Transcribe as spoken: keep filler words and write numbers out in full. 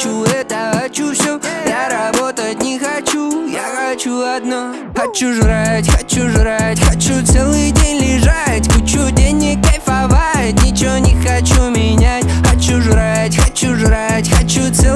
хочу это, хочу все. Я работать не хочу, я хочу одно. Хочу жрать, хочу жрать, хочу целый день лежать, кучу денег кайфовать, ничего не хочу менять. Хочу жрать, хочу жрать, хочу целый